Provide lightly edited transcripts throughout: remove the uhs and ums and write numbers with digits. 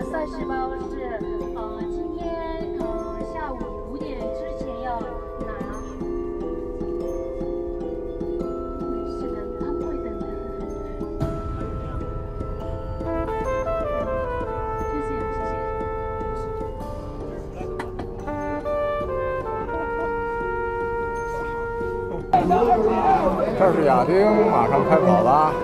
30包是今天下午5点之前要拿。没事的，他们会等的。谢谢谢谢。 这是亚丁，马上开跑了。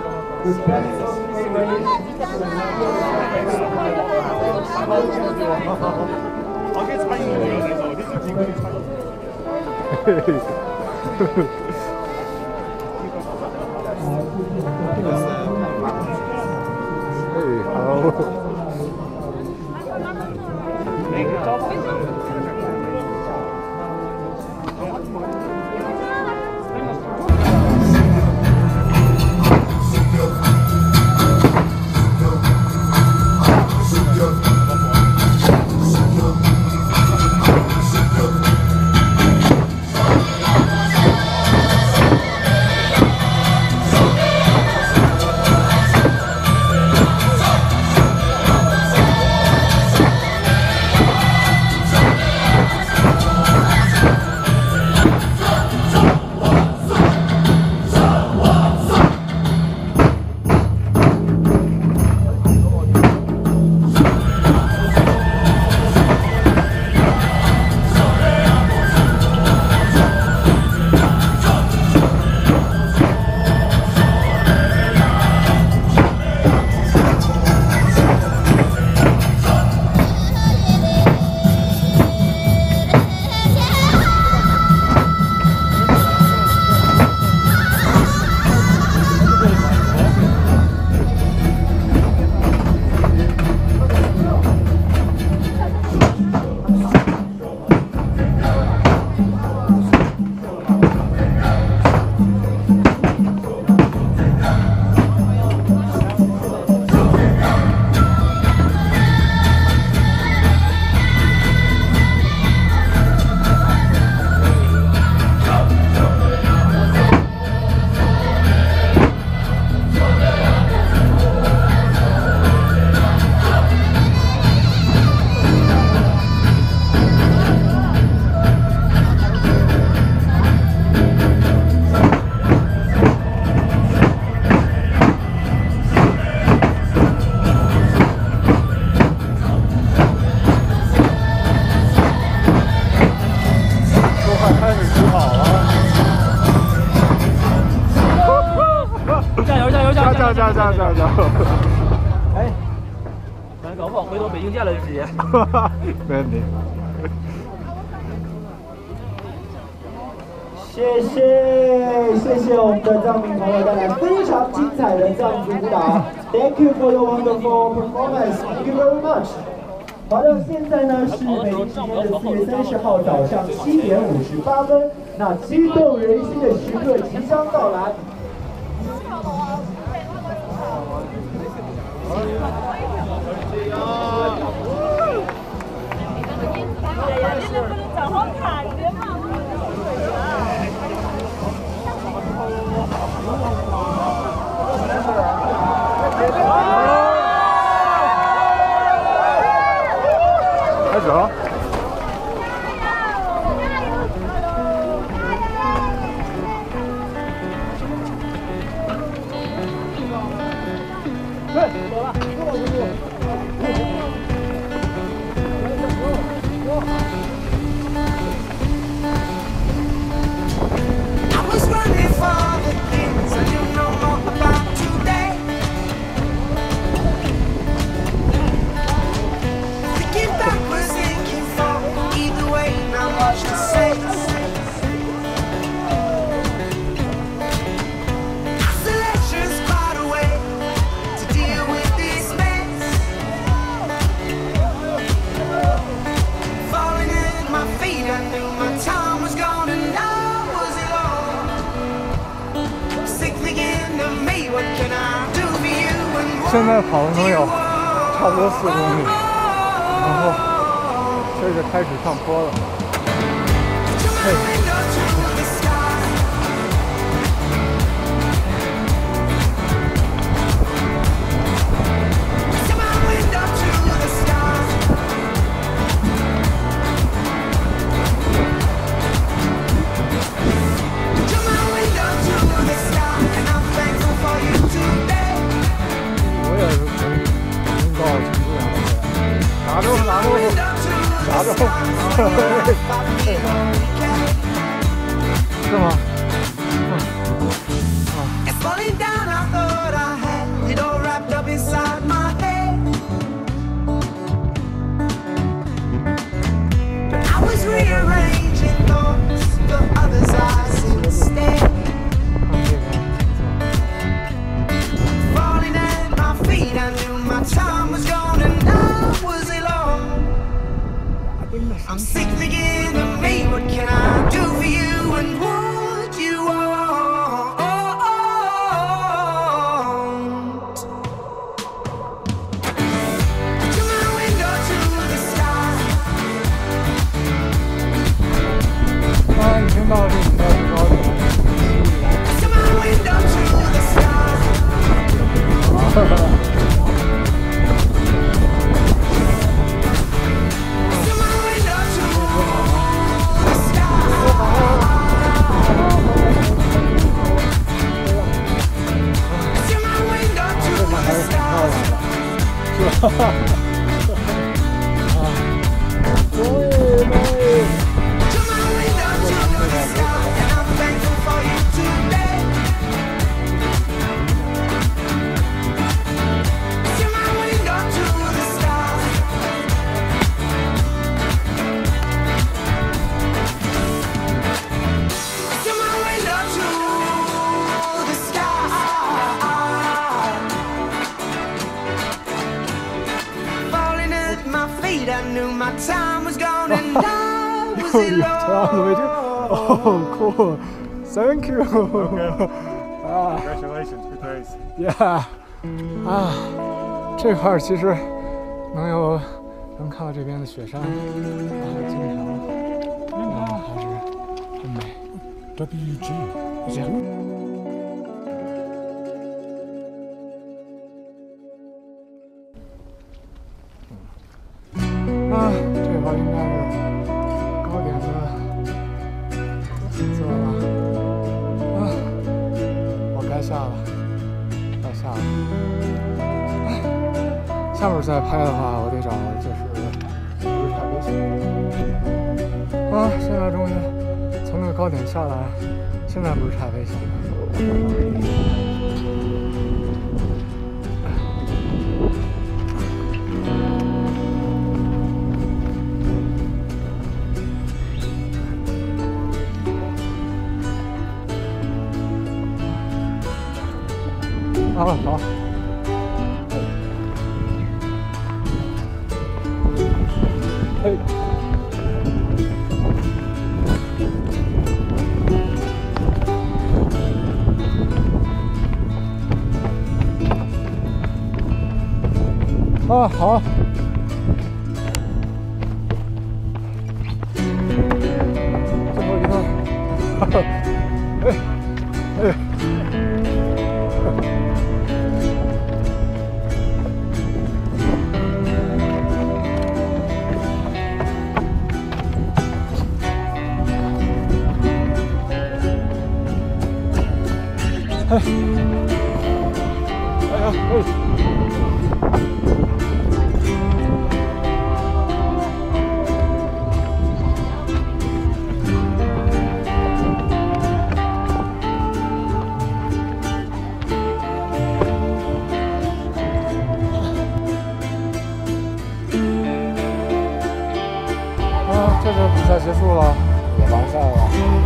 加！ 哎，咱搞不好回头北京见了就直接。 没问题。 谢谢我们的藏民朋友带来非常精彩的藏族舞蹈。Thank you for your wonderful performance. Thank you very much. 好的，现在呢是北京时间的4月30号早上7点58分，那激动人心的时刻即将到来。 找好卡，你别怕。 开始了。 对，走了，速度。 现在跑了能有差不多4公里，然后这就开始上坡了。 是吗？ It's falling down, I thought I had it all wrapped up inside my head. But I was rearranging thoughts for others' eyes instead. Falling at my feet, I knew my time was gone and I was alone. I'm sick thinking of me, what can I do for you and what you want? To my window, to the sky. 啊，已经到这里的最高点。 To my window, to the sky. To my window, to the sky. To my window, to the sky. 是吧？啊，对呗。 To my window, to the sky. And I'm thankful for you today. To my window, to the sky. To my window, to the sky. Falling at my feet, I knew my time was gone and I was 又一条路已经， alone. 哦，cool, thank you. Ah, Congratulations, good race. yeah. 啊，这块儿其实能看到这边的雪山，然后金条，还是很美。WG，这样。啊，这块儿应该是高点的座了。啊，我该下了，该下了。下面再拍的话，我得找就是不是太危险。啊，现在终于从那个高点下来，现在不是太危险了。好，好。嘿。啊，好。最后一个，哈哈，哎，哎。 哎，哎呀，哎！啊，这就比赛结束了，也完赛了。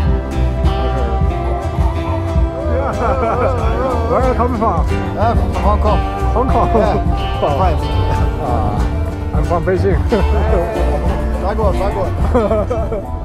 Where are you coming from? From Hong Kong. Hong Kong. Fine. I'm from Beijing. 来过。